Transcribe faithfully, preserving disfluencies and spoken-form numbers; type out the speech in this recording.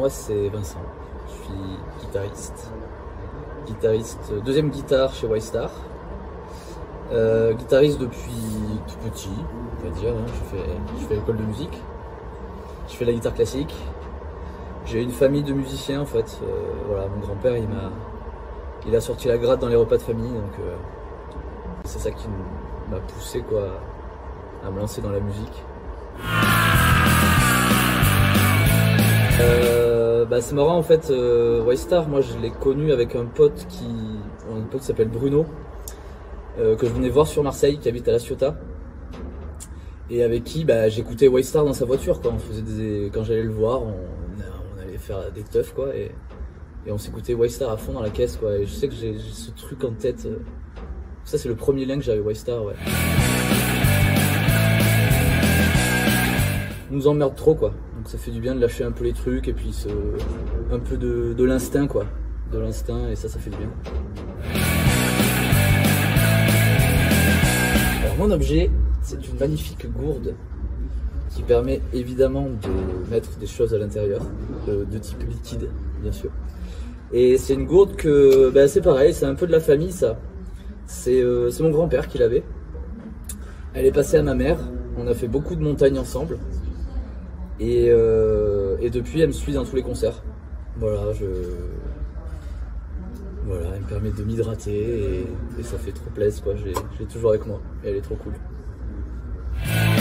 moi c'est Vincent, je suis guitariste. Guitariste, deuxième guitare chez Waystar. Euh, guitariste depuis tout petit, on va dire, hein. je fais, je fais l'école de musique, je fais la guitare classique. J'ai une famille de musiciens en fait, euh, voilà, mon grand-père il m'a il a sorti la gratte dans les repas de famille, donc euh, c'est ça qui m'a poussé quoi, à me lancer dans la musique. Euh, bah, c'est marrant en fait, euh, Waystar, moi je l'ai connu avec un pote qui, un pote qui s'appelle Bruno, euh, que je venais voir sur Marseille, qui habite à La Ciotat, et avec qui bah, j'écoutais Waystar dans sa voiture quoi. On faisait des, quand j'allais le voir, on, on allait faire des teufs quoi, et, et on s'écoutait Waystar à fond dans la caisse quoi. Et je sais que j'ai ce truc en tête, euh, ça c'est le premier lien que j'avais Waystar, ouais. On nous emmerde trop quoi. Donc ça fait du bien de lâcher un peu les trucs et puis ce, un peu de, de l'instinct quoi, de l'instinct, et ça, ça fait du bien. Alors mon objet, c'est une magnifique gourde qui permet évidemment de mettre des choses à l'intérieur, de, de type liquide bien sûr. Et c'est une gourde que, ben c'est pareil, c'est un peu de la famille ça. C'est euh, mon grand-père qui l'avait. Elle est passée à ma mère, on a fait beaucoup de montagnes ensemble. Et, euh, et depuis, elle me suit dans tous les concerts. Voilà, je... Voilà, elle me permet de m'hydrater et, et ça fait trop plaisir, quoi. Je l'ai toujours avec moi et elle est trop cool.